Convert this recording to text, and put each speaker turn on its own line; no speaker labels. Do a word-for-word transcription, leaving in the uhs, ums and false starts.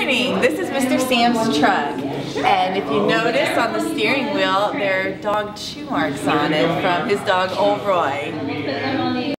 morning. This is Mister Sam's truck. And if you notice on the steering wheel, there are dog chew marks on it from his dog Old Roy.